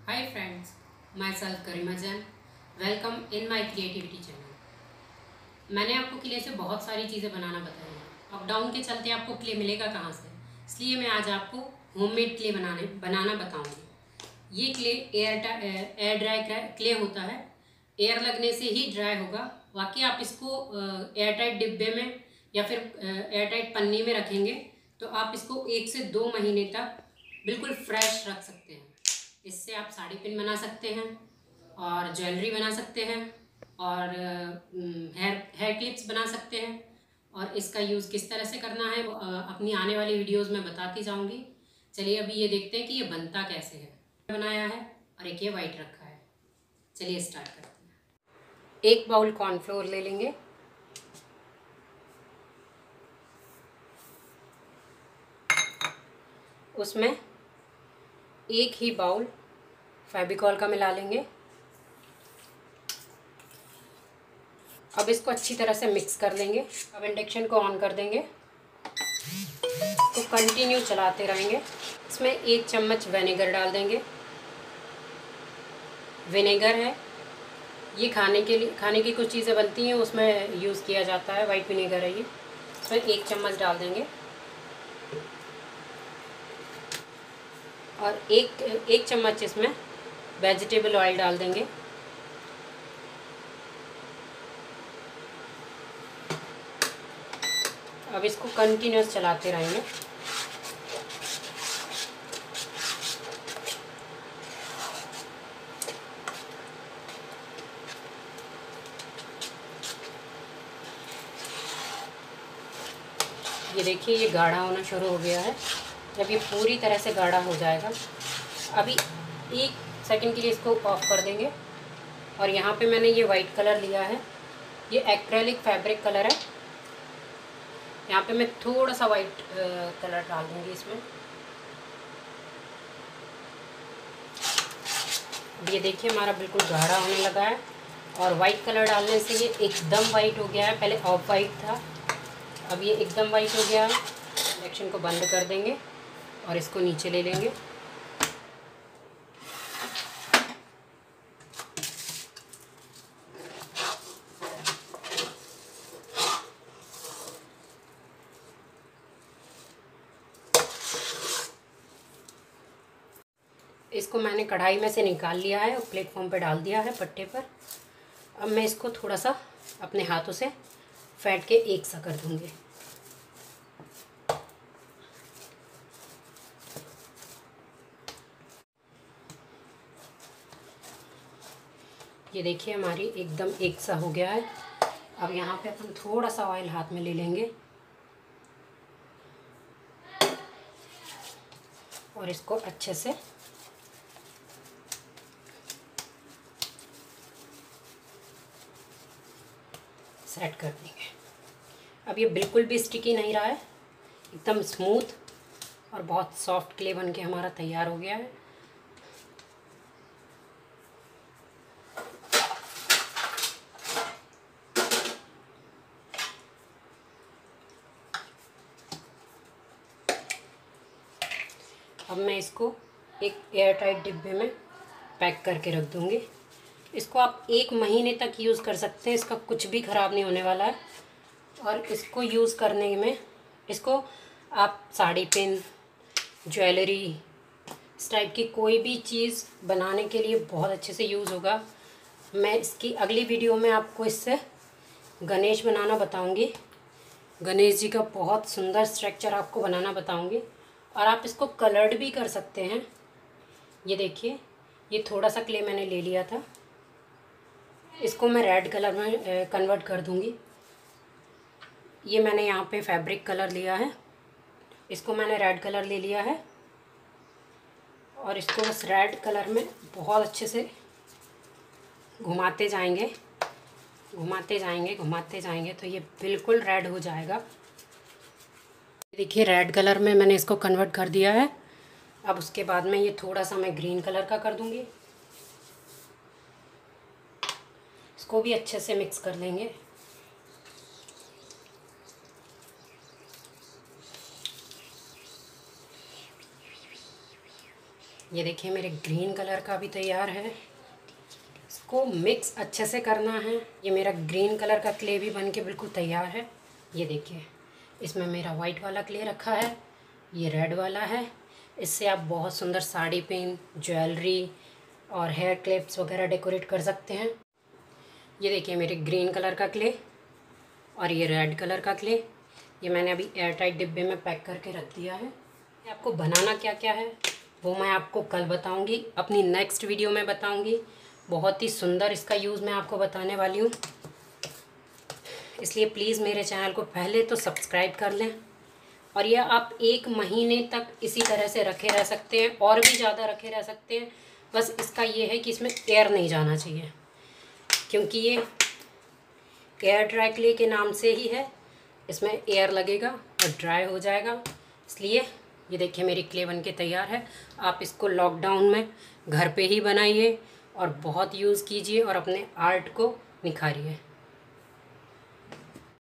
Hi friends, myself Garima Jain. Welcome in my creativity channel. मैंने आपको clay से बहुत सारी चीज़ें बनाना बताई हैं। लॉकडाउन के चलते आपको क्ले मिलेगा कहाँ से, इसलिए मैं आज आपको होममेड क्ले बनाना बताऊंगी। ये क्ले एयर ड्राई क्ले होता है। एयर लगने से ही ड्राई होगा। बाकी आप इसको एयर टाइट डिब्बे में या फिर एयर टाइट पन्नी में रखेंगे तो आप इसको 1 से 2 महीने तक बिल्कुल फ्रेश रख सकते हैं। इससे आप साड़ी पिन बना सकते हैं और ज्वेलरी बना सकते हैं और हेयर क्लिप्स बना सकते हैं। और इसका यूज़ किस तरह से करना है वो अपनी आने वाली वीडियोस में बताती जाऊंगी। चलिए अभी ये देखते हैं कि ये बनता कैसे है। बनाया है और एक ये वाइट रखा है। चलिए स्टार्ट करते हैं। 1 बाउल कॉर्नफ्लोर ले लेंगे। उसमें 1 ही बाउल फेविकॉल का मिला लेंगे। अब इसको अच्छी तरह से मिक्स कर लेंगे। अब इंडक्शन को ऑन कर देंगे, तो कंटिन्यू चलाते रहेंगे। इसमें 1 चम्मच विनेगर डाल देंगे। विनेगर है ये खाने की कुछ चीज़ें बनती हैं उसमें यूज़ किया जाता है। वाइट विनेगर है ये। इसमें 1 चम्मच डाल देंगे और एक चम्मच इसमें वेजिटेबल ऑयल डाल देंगे। अब इसको कंटिन्यूस चलाते रहेंगे। ये देखिए ये गाढ़ा होना शुरू हो गया है। जब ये पूरी तरह से गाढ़ा हो जाएगा, अभी 1 सेकंड के लिए इसको ऑफ कर देंगे। और यहाँ पे मैंने ये वाइट कलर लिया है, ये एक्रेलिक फैब्रिक कलर है। यहाँ पे मैं थोड़ा सा वाइट कलर डाल दूँगी इसमें। ये देखिए हमारा बिल्कुल गाढ़ा होने लगा है और वाइट कलर डालने से ये एकदम वाइट हो गया है। पहले ऑफ वाइट था, अब ये एकदम वाइट हो गया है। इंडक्शन को बंद कर देंगे और इसको नीचे ले लेंगे। इसको मैंने कढ़ाई में से निकाल लिया है और प्लेटफॉर्म पे डाल दिया है पट्टे पर। अब मैं इसको थोड़ा सा अपने हाथों से फेंट के एक सा कर दूंगी। ये देखिए हमारी एकदम एक सा हो गया है। अब यहाँ पे अपन थोड़ा सा ऑयल हाथ में ले लेंगे और इसको अच्छे से सेट कर देंगे। अब ये बिल्कुल भी स्टिकी नहीं रहा है, एकदम स्मूथ और बहुत सॉफ्ट क्ले बन के हमारा तैयार हो गया है। अब मैं इसको एक एयर टाइट डिब्बे में पैक करके रख दूँगी। इसको आप 1 महीने तक यूज़ कर सकते हैं, इसका कुछ भी ख़राब नहीं होने वाला है। और इसको यूज़ करने में इसको आप साड़ी पिन, ज्वेलरी, इस टाइप की कोई भी चीज़ बनाने के लिए बहुत अच्छे से यूज़ होगा। मैं इसकी अगली वीडियो में आपको इससे गणेश बनाना बताऊंगी। गणेश जी का बहुत सुंदर स्ट्रक्चर आपको बनाना बताऊंगी। और आप इसको कलर्ड भी कर सकते हैं। ये देखिए ये थोड़ा सा क्ले मैंने ले लिया था, इसको मैं रेड कलर में कन्वर्ट कर दूंगी। ये मैंने यहाँ पे फैब्रिक कलर लिया है, इसको मैंने रेड कलर ले लिया है और इसको बस रेड कलर में बहुत अच्छे से घुमाते जाएंगे घुमाते जाएंगे घुमाते जाएंगे तो ये बिल्कुल रेड हो जाएगा। देखिए रेड कलर में मैंने इसको कन्वर्ट कर दिया है। अब उसके बाद में ये थोड़ा सा मैं ग्रीन कलर का कर दूंगी। इसको भी अच्छे से मिक्स कर लेंगे। ये देखिए मेरे ग्रीन कलर का भी तैयार है। इसको मिक्स अच्छे से करना है। ये मेरा ग्रीन कलर का क्ले भी बन के बिल्कुल तैयार है। ये देखिए इसमें मेरा वाइट वाला क्ले रखा है, ये रेड वाला है। इससे आप बहुत सुंदर साड़ी पिन, ज्वेलरी और हेयर क्लिप्स वगैरह डेकोरेट कर सकते हैं। ये देखिए मेरे ग्रीन कलर का क्ले और ये रेड कलर का क्ले, ये मैंने अभी एयर टाइट डिब्बे में पैक करके रख दिया है। आपको बनाना क्या क्या है वो मैं आपको कल बताऊंगी, अपनी नेक्स्ट वीडियो में बताऊंगी। बहुत ही सुंदर इसका यूज़ मैं आपको बताने वाली हूँ, इसलिए प्लीज़ मेरे चैनल को पहले तो सब्सक्राइब कर लें। और यह आप 1 महीने तक इसी तरह से रखे रह सकते हैं, और भी ज़्यादा रखे रह सकते हैं। बस इसका ये है कि इसमें एयर नहीं जाना चाहिए, क्योंकि ये एयर ड्राई क्ले के नाम से ही है। इसमें एयर लगेगा और ड्राई हो जाएगा। इसलिए ये देखिए मेरी क्ले बन के तैयार है। आप इसको लॉकडाउन में घर पे ही बनाइए और बहुत यूज़ कीजिए और अपने आर्ट को निखारिए।